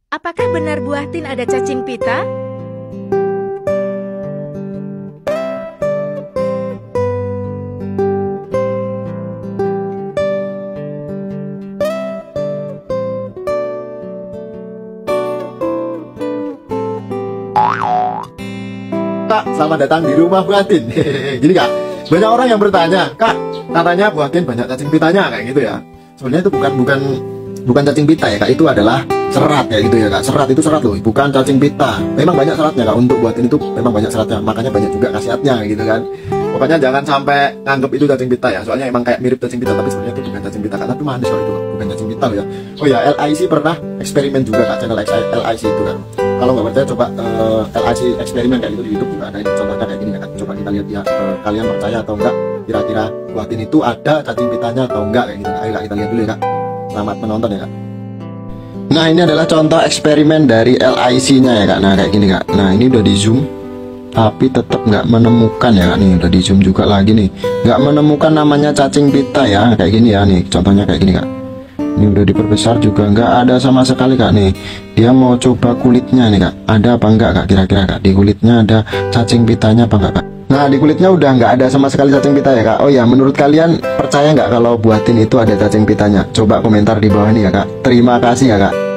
Apakah benar buah tin ada cacing pita? Kak, selamat datang di rumah buah tin. Gini kak, banyak orang yang bertanya, kak, katanya buah tin banyak cacing pitanya kayak gitu ya. Sebenarnya itu bukan cacing pita ya kak, itu adalah serat kayak gitu ya kak. Serat itu serat loh, bukan cacing pita. Memang banyak seratnya kak, untuk buah tin itu memang banyak seratnya, makanya banyak juga khasiatnya gitu kan. Pokoknya jangan sampai nganggep itu cacing pita ya, soalnya emang kayak mirip cacing pita, tapi sebenarnya itu bukan cacing pita kak. Tapi manis kalau itu kak, bukan cacing pita loh ya. Oh ya, LIC pernah eksperimen juga kak, channel LIC itu kan. Kalau nggak percaya coba LIC eksperimen kayak gitu di YouTube juga ada itu contohnya kayak gini kan. Coba kita lihat ya, kalian percaya atau enggak kira-kira buah tin itu ada cacing pitanya atau enggak kayak gitu. Ayo kak, kita lihat dulu ya kak. Selamat menonton ya kak. Nah ini adalah contoh eksperimen dari LIC nya ya kak. Nah kayak gini kak. Nah ini udah di zoom tapi tetap nggak menemukan ya kak. Nih udah di zoom juga lagi nih, nggak menemukan namanya cacing pita ya, kayak gini ya. Nih contohnya kayak gini kak. Ini udah diperbesar juga nggak ada sama sekali kak. Nih dia mau coba kulitnya nih kak, ada apa enggak kak kira-kira kak, di kulitnya ada cacing pitanya apa enggak kak? Nah di kulitnya udah nggak ada sama sekali cacing pita ya kak. Oh ya, menurut kalian percaya nggak kalau buah tin itu ada cacing pitanya? Coba komentar di bawah nih ya kak. Terima kasih ya kak.